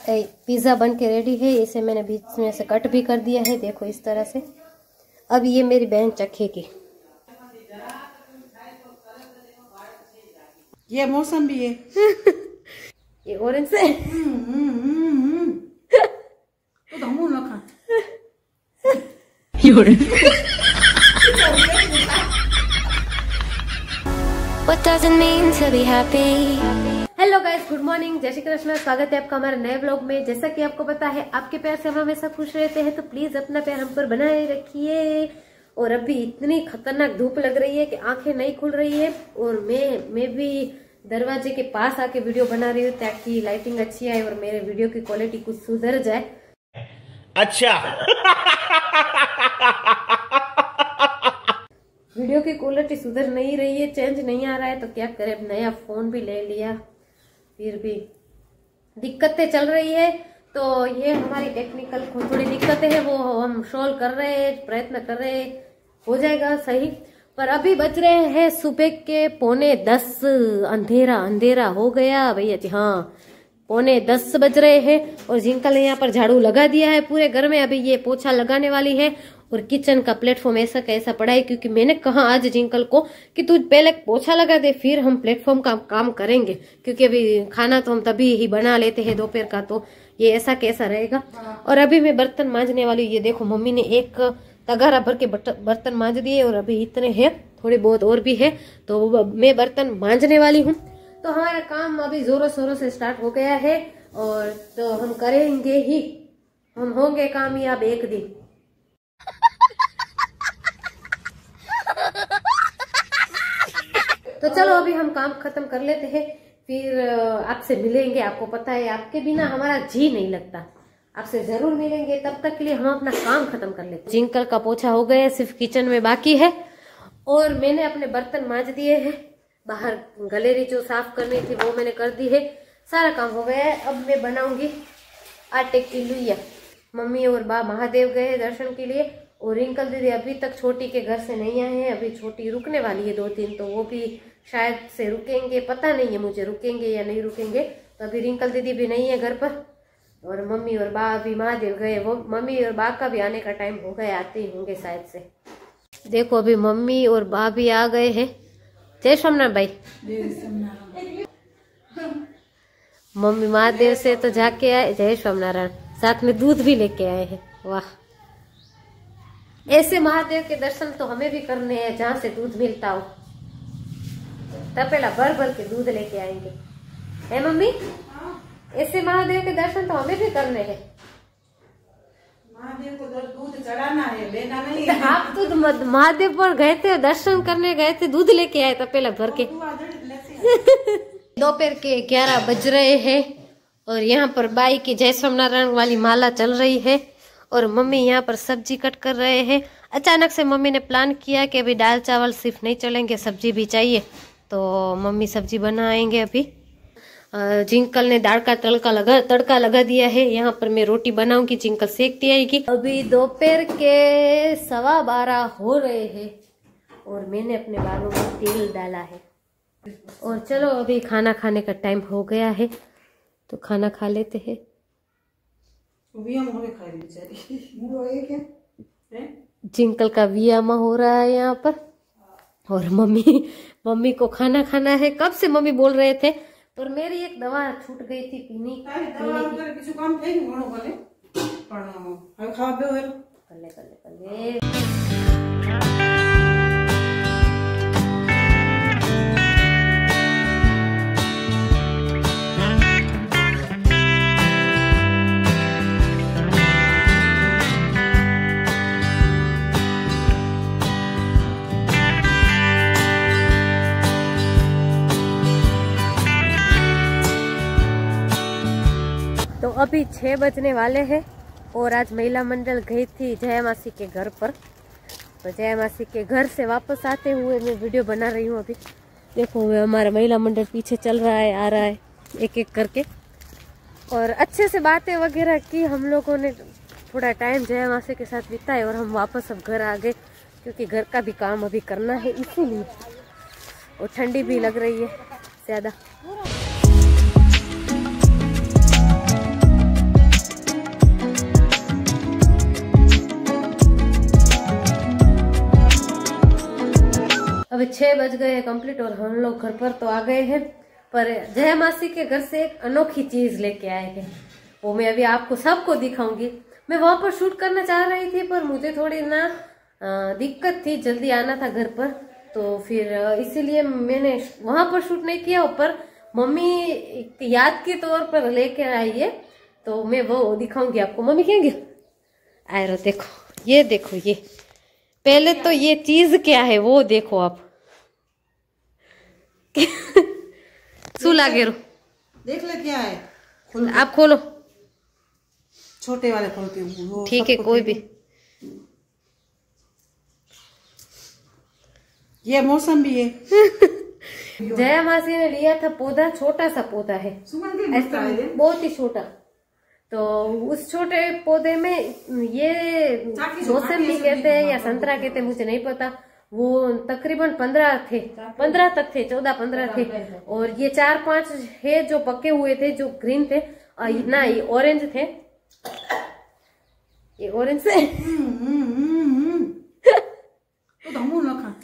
Pizza बन के ready है। इसे मैंने बीच में से कट भी कर दिया है, देखो इस तरह से। अब ये मेरी बहन चखेगी। ये मौसम भी है। ये ऑरेंज है। तो दमू ना खा। What does it mean to be happy? Hello guys, good morning, जय श्री कृष्ण। स्वागत है आपका हमारे नए व्लॉग में। जैसा कि आपको पता है, आपके प्यार से हम हमेशा खुश रहते हैं, तो प्लीज अपना प्यार हम पर बनाए रखिए। और अभी इतनी खतरनाक धूप लग रही है कि आंखें नहीं खुल रही है। और मैं भी दरवाजे के पास आके वीडियो बना रही हूँ ताकि लाइटिंग अच्छी आए और मेरे वीडियो की क्वालिटी कुछ सुधर जाए। अच्छा। वीडियो की क्वालिटी सुधर नहीं रही है, चेंज नहीं आ रहा है, तो क्या करें। अब नया फोन भी ले लिया, फिर भी दिक्कतें चल रही है। तो ये हमारी टेक्निकल थोड़ी दिक्कतें हैं, वो हम सॉल्व कर रहे हैं, प्रयत्न कर रहे हैं, हो जाएगा सही। पर अभी बज रहे हैं सुबह के 9:45। अंधेरा हो गया भैया जी। हाँ, 9:45 बज रहे हैं। और जिंकल ने यहाँ पर झाड़ू लगा दिया है पूरे घर में। अभी ये पोछा लगाने वाली है और किचन का प्लेटफॉर्म ऐसा कैसा पड़ा है, क्योंकि मैंने कहा आज जिंकल को कि तू पहले पोछा लगा दे, फिर हम प्लेटफॉर्म का काम करेंगे, क्योंकि अभी खाना तो हम तभी ही बना लेते हैं दोपहर का, तो ये ऐसा कैसा रहेगा। और अभी मैं बर्तन मांजने वाली हूँ। ये देखो, मम्मी ने एक तगारा भर के बर्तन मांज दिए और अभी इतने हैं, थोड़े बहुत और भी है, तो मैं बर्तन मांजने वाली हूँ। तो हमारा काम अभी जोरों शोरों से स्टार्ट हो गया है और तो हम करेंगे ही, हम होंगे कामयाब एक दिन। तो चलो अभी हम काम खत्म कर लेते हैं, फिर आपसे मिलेंगे। आपको पता है आपके बिना हमारा जी नहीं लगता, आपसे जरूर मिलेंगे। तब तक के लिए हम अपना काम खत्म कर लेते हैं। जिंकल का पोछा हो गया, सिर्फ किचन में बाकी है। और मैंने अपने बर्तन मांज दिए हैं, बाहर गैलरी जो साफ करनी थी वो मैंने कर दी है, सारा काम हो गया है। अब मैं बनाऊंगी आटे की लुइया। मम्मी और बा महादेव गए हैं दर्शन के लिए, और रिंकल दीदी अभी तक छोटी के घर से नहीं आए हैं। अभी छोटी रुकने वाली है 2-3, तो वो भी शायद से रुकेंगे, पता नहीं है मुझे रुकेंगे या नहीं रुकेंगे। तो अभी रिंकल दीदी भी नहीं है घर पर, और मम्मी और बा अभी महादेव गए। वो मम्मी और बा का भी आने का टाइम हो गया, आते ही होंगे शायद से। देखो अभी मम्मी और बा भी आ गए हैं। जय सोमनाथ भाई। मम्मी महादेव से तो जाके आए, जय सोमनारायण, साथ में दूध भी लेके आए हैं। वाह, ऐसे महादेव के दर्शन तो हमें भी करने हैं, जहाँ से दूध मिलता हो। तपेला भर भर के दूध लेके आएंगे, है मम्मी? ऐसे महादेव के दर्शन तो हमें भी करने हैं। महादेव को दूध चढ़ाना है, लेना नहीं है। आप तो महादेव पर गए थे, दर्शन करने गए थे, दूध लेके आए तपेला भर के। दोपहर के 11 बज रहे हैं और यहाँ पर बाई की जय सोमनारायण वाली माला चल रही है और मम्मी यहाँ पर सब्जी कट कर रहे हैं। अचानक से मम्मी ने प्लान किया कि अभी दाल चावल सिर्फ नहीं चलेंगे, सब्जी भी चाहिए, तो मम्मी सब्जी बनाएंगे। अभी जिंकल ने दाल का तड़का लगा दिया है। यहाँ पर मैं रोटी बनाऊंगी, जिंकल सेकती आएगी। अभी दोपहर के 12:15 हो रहे हैं और मैंने अपने बालों में तेल डाला है। और चलो अभी खाना खाने का टाइम हो गया है, तो खाना खा लेते हैं। जिंकल का वियामा हो रहा है यहाँ पर, और मम्मी को खाना खाना है। कब से मम्मी बोल रहे थे, और मेरी एक दवा छूट गई थी पीने की। तो अभी 6 बजने वाले हैं और आज महिला मंडल गई थी जया मासी के घर पर। तो जया मासी के घर से वापस आते हुए मैं वीडियो बना रही हूँ। अभी देखो हमारा महिला मंडल पीछे चल रहा है, आ रहा है एक एक करके, और अच्छे से बातें वगैरह की हम लोगों ने। थोड़ा टाइम जया मासी के साथ बिताए और हम वापस अब घर आ गए, क्योंकि घर का भी काम अभी करना है इसीलिए। और ठंडी भी लग रही है ज़्यादा। 6 बज गए हैं कंप्लीट और हम लोग घर पर तो आ गए हैं। पर जया मासी के घर से एक अनोखी चीज लेके आए हैं, वो मैं अभी आपको सबको दिखाऊंगी। मैं वहां पर शूट करना चाह रही थी पर मुझे थोड़ी ना दिक्कत थी, जल्दी आना था घर पर, तो फिर इसीलिए मैंने वहां पर शूट नहीं किया। ऊपर मम्मी याद के तौर पर लेके आई है, तो मैं वो दिखाऊंगी आपको। मम्मी कहेंगे आए रो, देखो ये देखो, ये पहले तो ये चीज क्या है वो देखो आप। सू लागे रो, देख ले क्या है। आप खोलो। छोटे वाले खोलती हूँ। ठीक है, कोई भी। ये मौसम भी है। जया मासी ने लिया था पौधा, छोटा सा पौधा है, ऐसा बहुत ही छोटा। तो उस छोटे पौधे में ये मौसमी कहते हैं या संतरा कहते हैं, मुझे नहीं पता। वो तकरीबन 15 थे, 15 तक थे, 14-15 थे। और ये 4-5 है जो पके हुए थे, जो ग्रीन थे ना, ये ऑरेंज थे, ये ऑरेंज से। तो हमू न खा।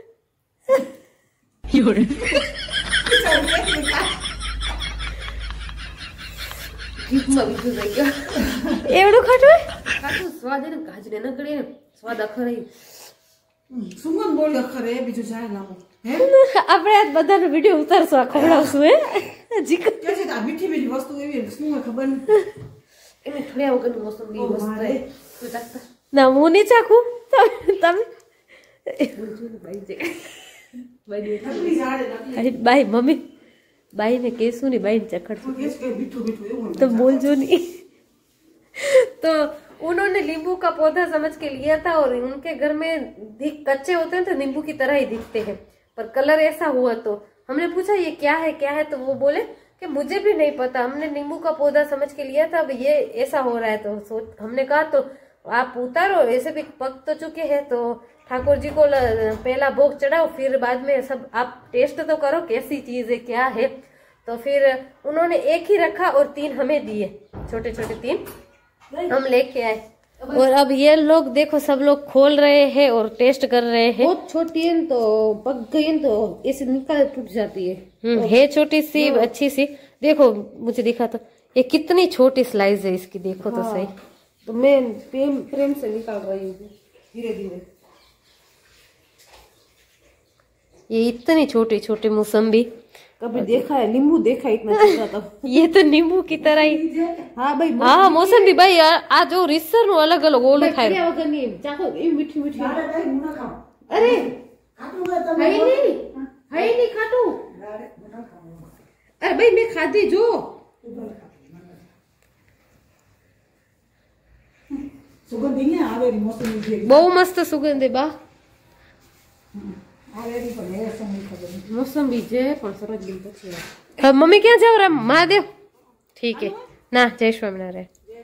एवढं खाटू खाटू स्वाद है, गाजरे न करे स्वाद अखर સુમન બોલ્યો ખરે બીજું જાય લાવો હે આપણે આજ બધાનો વિડિયો ઉતારશું, આ ખવડાવશું હે જી કે છે આ મીઠી મીઠી વસ્તુ એવી શું ખબર નહીં એમે થોડી વગરની મોસંબી મસ્ત હે તું ચાખતા ના હું નહીં ચાખું તમે ભાઈ જે નકલી ઝાડે નકલી બાઈ મમ્મી बाई ने केसू नहीं, बाई ने चखड़ मीठू मीठू तो बोलजो नहीं। तो उन्होंने नींबू का पौधा समझ के लिया था और उनके घर में कच्चे होते हैं तो नींबू की तरह ही दिखते हैं, पर कलर ऐसा हुआ। तो हमने पूछा ये क्या है, तो वो बोले कि मुझे भी नहीं पता, हमने नींबू का पौधा समझ के लिया था, अब ये ऐसा हो रहा है। तो हमने कहा तो आप उतारो, ऐसे भी पक तो चुके हैं, तो ठाकुर जी को पहला भोग चढ़ाओ, फिर बाद में सब आप टेस्ट तो करो कैसी चीज है क्या है। तो फिर उन्होंने एक ही रखा और 3 हमें दिए, छोटे छोटे 3 हम लेके आए। और अब ये लोग देखो, सब लोग खोल रहे हैं और टेस्ट कर रहे हैं। बहुत छोटी है तो पक गई तो ऐसे निकाल टूट जाती है। है छोटी सी अच्छी सी, देखो मुझे दिखा तो ये कितनी छोटी स्लाइस है इसकी, देखो तो सही। तो मैं प्रेम से निकाल रही हूँ धीरे धीरे। ये इतनी छोटी छोटी मौसम्बी कभी देखा है नींबू, देखा इतना छोटा तो ये तो नींबू की तरह ही। हाँ भाई, हाँ मौसम्बी भाई आ जो रिसर नु अलग अलग ओले खाए वगैरह नहीं चाको ये मीठी मीठी। अरे है नहीं खाटू। अरे भाई मैं खाधी जो सुगंध नहीं आवे मौसम बहु मस्त सुगंध है बा। मौसम बीजे पण सरस दिन પછી अब मम्मी क्या जाओ रे महादेव? ठीक है ना, जय स्वामीनारायण।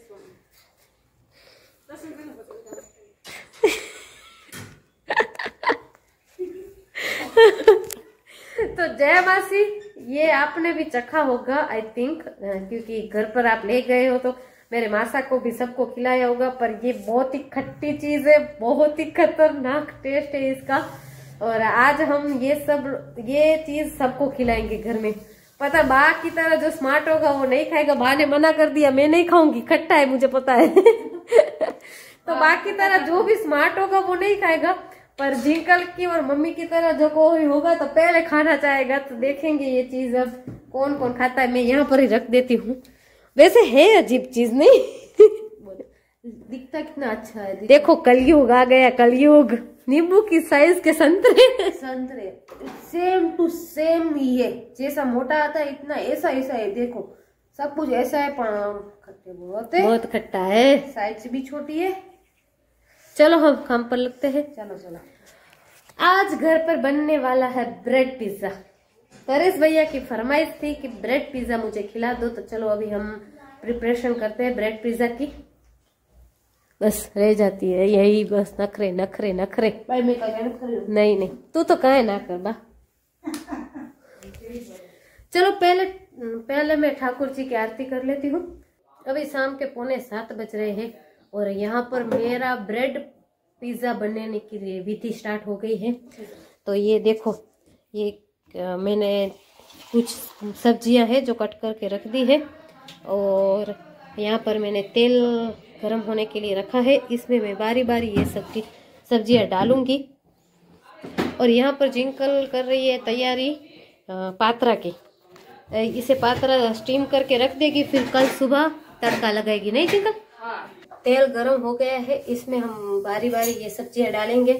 तो जय मासी, ये आपने भी चखा होगा आई थिंक, क्योंकि घर पर आप ले गए हो तो मेरे मासा को भी सबको खिलाया होगा। पर ये बहुत ही खट्टी चीज है, बहुत ही खतरनाक टेस्ट है इसका। और आज हम ये चीज सबको खिलाएंगे घर में। पता बा की तरह जो स्मार्ट होगा वो नहीं खाएगा, बा ने मना कर दिया मैं नहीं खाऊंगी, खट्टा है मुझे पता है। तो बा की तरह जो भी स्मार्ट होगा वो नहीं खाएगा, पर जिंकल की और मम्मी की तरह जो कोई होगा तो पहले खाना चाहेगा। तो देखेंगे ये चीज अब कौन कौन खाता है। मैं यहाँ पर ही रख देती हूँ। वैसे है अजीब चीज नहीं? दिखता कितना अच्छा है। देखो कलयुग आ गया, कलयुग। नींबू की साइज के संतरे सेम टू सेम ही है, जैसा मोटा आता है इतना ऐसा है। देखो सब कुछ ऐसा है, पर खट्टे बहुत खट्टा है, साइज भी छोटी है। चलो हम काम पर लगते हैं। चलो आज घर पर बनने वाला है ब्रेड पिज्जा। परेश भैया की फरमाइश थी कि ब्रेड पिज्जा मुझे खिला दो, तो चलो अभी हम प्रिपरेशन करते हैं ब्रेड पिज्जा की। बस रह जाती है यही, बस नखरे नखरे नखरे। भाई मैं नहीं तू तो कहे ना कर बा। चलो पहले मैं ठाकुर जी की आरती कर लेती हूँ। अभी शाम के 6:45 बज रहे हैं और यहाँ पर मेरा ब्रेड पिज्जा बनने की विधि स्टार्ट हो गई है। तो ये देखो, ये मैंने कुछ सब्जियां हैं जो कट करके रख दी है, और यहाँ पर मैंने तेल गरम होने के लिए रखा है। इसमें मैं बारी बारी ये सब्जियां डालूंगी। और यहाँ पर जिंकल कर रही है तैयारी पात्रा की। इसे पात्रा स्टीम करके रख देगी, फिर कल सुबह तड़का लगाएगी, नहीं जिंकल? तेल गरम हो गया है, इसमें हम बारी बारी ये सब्जियां डालेंगे।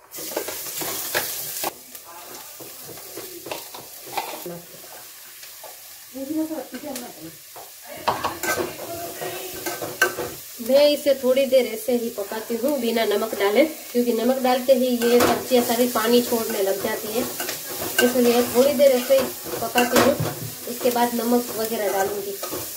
मैं इसे थोड़ी देर ऐसे ही पकाती हूँ बिना नमक डाले, क्योंकि नमक डालते ही ये सब्जियां सारी पानी छोड़ने लग जाती है, इसलिए थोड़ी देर ऐसे ही पकाती हूँ। उसके बाद नमक वगैरह डालूंगी।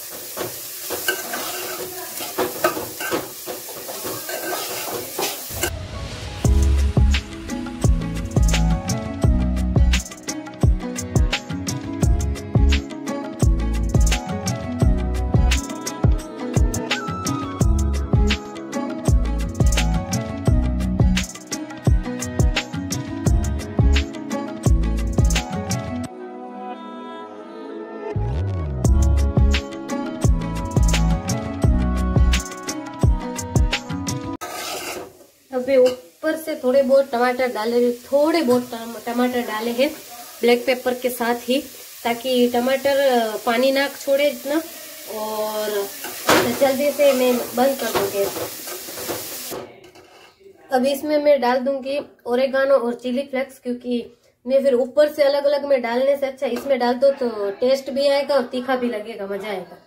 अब मैं ऊपर से थोड़े बहुत टमाटर डाले, थोड़े बहुत टमाटर डाले हैं ब्लैक पेपर के साथ ही, ताकि टमाटर पानी ना छोड़े इतना, और जल्दी से मैं बंद कर दूंगी। अब इसमें मैं डाल दूंगी ओरेगानो और चिली फ्लेक्स, क्योंकि मैं फिर ऊपर से अलग अलग में डालने से अच्छा इसमें डाल दो तो टेस्ट भी आएगा और तीखा भी लगेगा, मजा आएगा।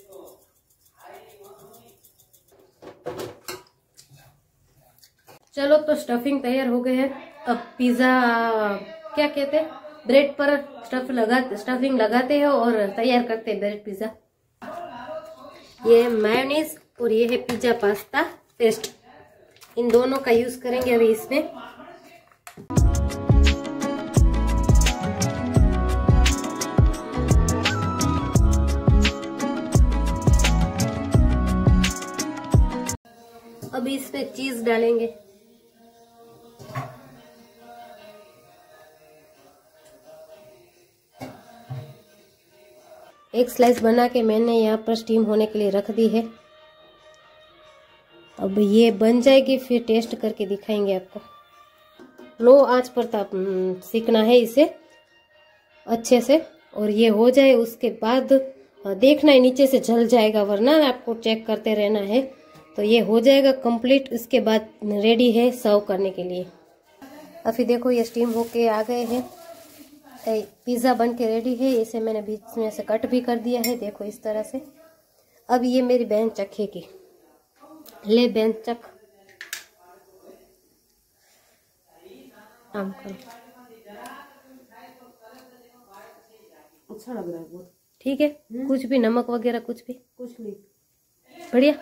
चलो, तो स्टफिंग तैयार हो गई है। अब पिज्जा क्या कहते हैं, ब्रेड पर स्टफिंग लगाते हैं और तैयार करते हैं ब्रेड पिज्जा। ये मायोनीज और ये है पिज्जा पास्ता पेस्ट, इन दोनों का यूज करेंगे अभी इसमें। अभी इसमें चीज डालेंगे। एक स्लाइस बना के मैंने यहाँ पर स्टीम होने के लिए रख दी है। अब ये बन जाएगी, फिर टेस्ट करके दिखाएंगे आपको। लो आंच पर सीखना है इसे अच्छे से, और ये हो जाए उसके बाद देखना है, नीचे से जल जाएगा, वरना आपको चेक करते रहना है। तो ये हो जाएगा कंप्लीट, इसके बाद रेडी है सर्व करने के लिए। अभी देखो ये स्टीम होके आ गए हैं, पिज्ज़ा बन के रेडी है। इसे मैंने बीच में से कट भी कर दिया है, देखो इस तरह से। अब ये मेरी बहन चखेगी, ले बहन चख, आम करो। अच्छा लग रहा है बहुत, ठीक है? कुछ भी नमक वगैरह कुछ नहीं, बढ़िया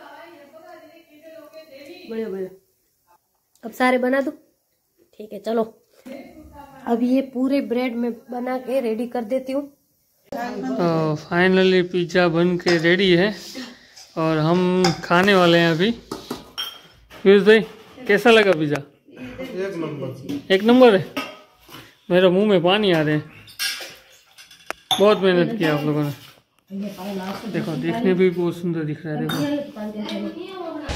बढ़िया बढ़िया। अब सारे बना दो, ठीक है? चलो, अब ये पूरे ब्रेड में बना के रेडी कर देती हूँ। तो फाइनली पिज़्ज़ा बन के रेडी है और हम खाने वाले हैं अभी। पीयूष भाई, कैसा लगा पिज़्ज़ा? एक नंबर है। मेरे मुंह में पानी आ रहे हैं, बहुत मेहनत किया आप लोगों ने। देखो, देखने भी बहुत सुंदर दिख रहा है। देखो,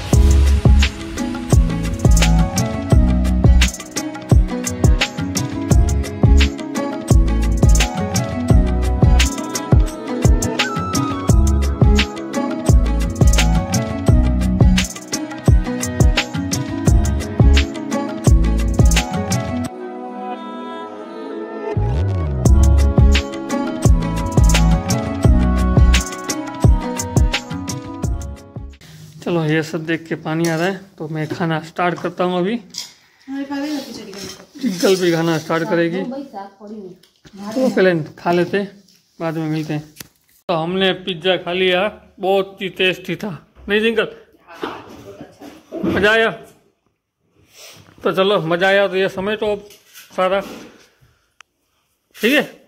चलो ये सब देख के पानी आ रहा है, तो मैं खाना स्टार्ट करता हूँ अभी। चिंकल भी खाना स्टार्ट करेगी, तो पहले खा लेते, बाद में मिलते हैं। तो हमने पिज्ज़ा खा लिया, बहुत ही टेस्टी था, नहीं चिंकल? मज़ा आया? तो चलो, मज़ा आया तो ये समेटो अब सारा, ठीक है?